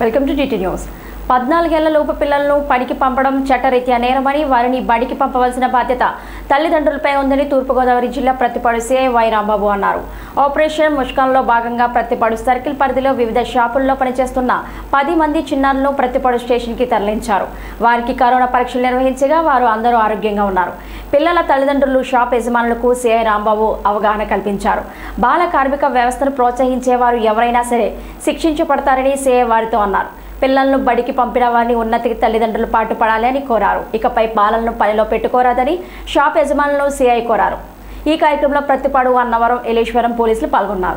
Welcome to TT news. 14 ఏళ్లలోపు పిల్లలను బడికి పంపడం చట్టరీత్యా నేరమని, వారిని బడికి పంపవలసిన బాధ్యత తల్లిదండ్రులపై ఉందని తూర్పుగోదావరి జిల్లా ప్రతిపాడు సిఐ వై రాంబాబు అన్నారు. ఆపరేషన్ ముష్కాన్లో భాగంగా ప్రతిపాడు సర్కిల్ పరిధిలో వివిధ షాపుల్లో పనిచేస్తున్న 10 మంది చిన్నారులను ప్రతిపాడు స్టేషన్కి తరలించారు. వారికి కరోనా పరీక్షలు నిర్వహించగా వారు అందరూ ఆరోగ్యంగా ఉన్నారు. పిల్లల తల్లిదండ్రులు, షాప్ యజమానులకు సిఐ రాంబాబు అవగాహన కల్పించారు. బాల కార్మిక వ్యవస్థను ప్రోత్సహించేవారు ఎవరైనా సరే శిక్షించబడతారని సిఐ వారితో అన్నారు. పిల్లలను బడికి పంపిన వారిని ఉన్నతికి తల్లిదండ్రులు పాటుపడాలి అని కోరారు. ఇకపై బాలలను పనిలో పెట్టుకోరాదని షాప్ యజమానులను సిఐ కోరారు. ఈ కార్యక్రమంలో ప్రతిపాడు, అన్నవరం, ఏలేశ్వరం పోలీసులు పాల్గొన్నారు.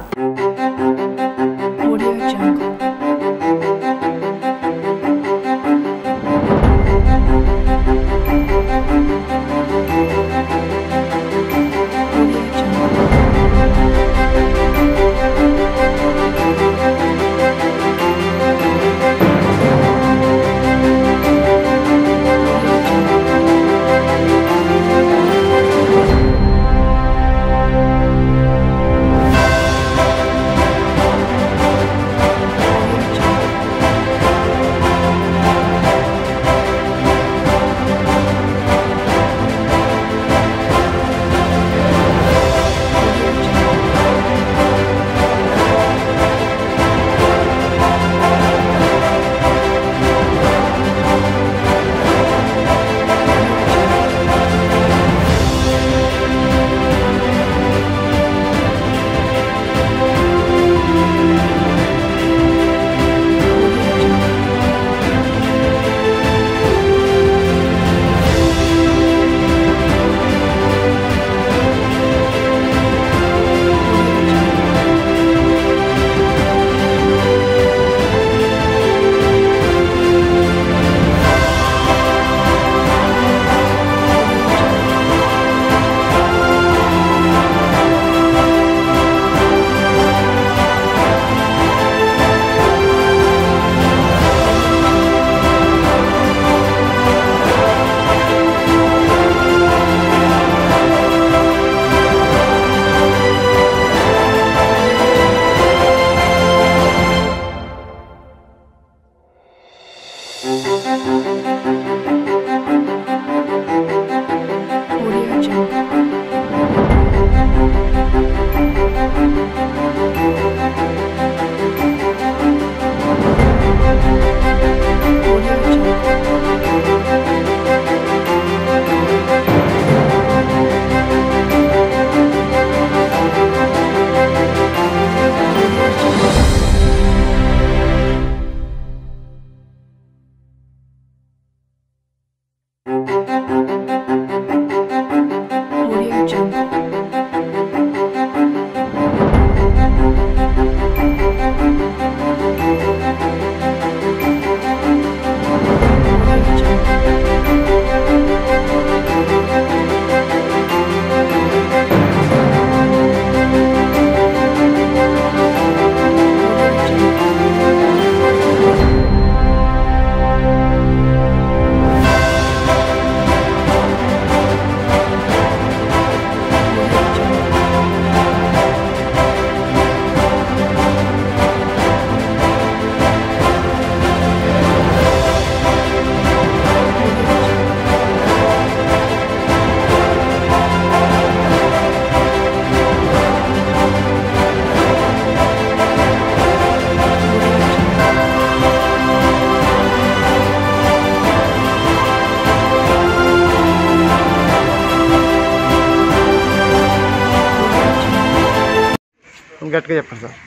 గట్టిగా చెప్పండి సార్.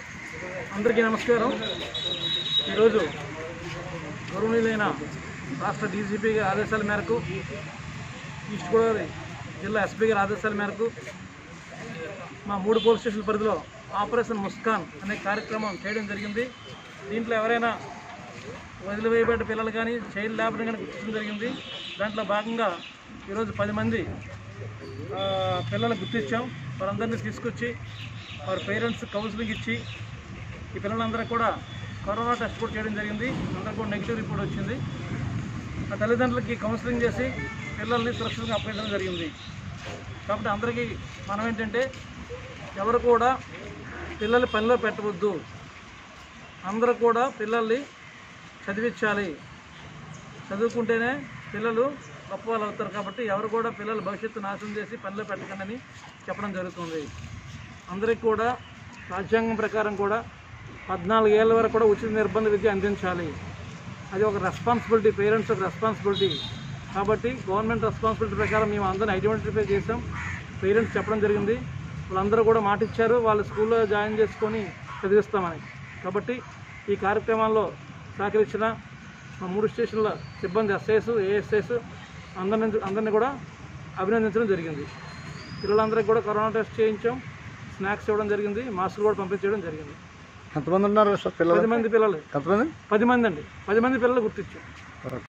అందరికీ నమస్కారం. ఈరోజు గౌరవనీయులైన రాష్ట్ర డీజీపీ గారి ఆదేశాల మేరకు, ఈస్ట్ గోదావరి జిల్లా ఎస్పీ గారి ఆదేశాల మేరకు మా 3 పోలీస్ స్టేషన్ల పరిధిలో ఆపరేషన్ ముస్కాన్ అనే కార్యక్రమం చేయడం జరిగింది. దీంట్లో ఎవరైనా వదిలివేయబడ్డ పిల్లలు కానీ, చైల్డ్ లేబర్ కానీ గుర్తించడం జరిగింది. దాంట్లో భాగంగా ఈరోజు 10 మంది పిల్లలు గుర్తించాం. వారందరినీ తీసుకొచ్చి వారి పేరెంట్స్ కౌన్సిలింగ్ ఇచ్చి ఈ పిల్లలందరూ కూడా కరోనా టెస్ట్ కూడా చేయడం జరిగింది. అందరూ కూడా నెగిటివ్ రిపోర్ట్ వచ్చింది. ఆ తల్లిదండ్రులకి కౌన్సిలింగ్ చేసి పిల్లల్ని సురక్షితంగా అప్పగించడం జరిగింది. కాబట్టి అందరికీ మనం ఏంటంటే ఎవరు కూడా పిల్లల్ని పనిలో పెట్టవద్దు, అందరూ కూడా పిల్లల్ని చదివించాలి. చదువుకుంటేనే పిల్లలు గొప్ప వాళ్ళు అవుతారు. కాబట్టి ఎవరు కూడా పిల్లల భవిష్యత్తు నాశనం చేసి పనిలో పెట్టకండి అని చెప్పడం జరుగుతుంది. అందరికీ కూడా రాజ్యాంగం ప్రకారం కూడా 14 ఏళ్ళ వరకు కూడా ఉచిత నిర్బంధ విద్య అందించాలి. అది ఒక రెస్పాన్సిబిలిటీ, పేరెంట్స్ ఒక రెస్పాన్సిబిలిటీ. కాబట్టి గవర్నమెంట్ రెస్పాన్సిబిలిటీ ప్రకారం మేము అందరిని ఐడెంటిఫై చేసాం. పేరెంట్స్ చెప్పడం జరిగింది, వాళ్ళందరూ కూడా మాట ఇచ్చారు వాళ్ళ స్కూల్లో జాయిన్ చేసుకొని చదివిస్తామని. కాబట్టి ఈ కార్యక్రమాల్లో సహకరించిన మా 3 స్టేషన్ల సిబ్బంది, ఎస్ఐస్, ఏఎస్ఐస్ అందరినీ కూడా అభినందించడం జరిగింది. పిల్లలందరికీ కూడా కరోనా టెస్ట్ చేయించాం, స్నాక్స్ ఇవ్వడం జరిగింది, మాస్కులు కూడా పంపించడం జరిగింది. ఎంతమంది ఉన్నారు సార్ పిల్లలు? 10 మంది పిల్లలు. ఎంతమంది? 10 మంది అండి. 10 మంది పిల్లలు గుర్తించాం.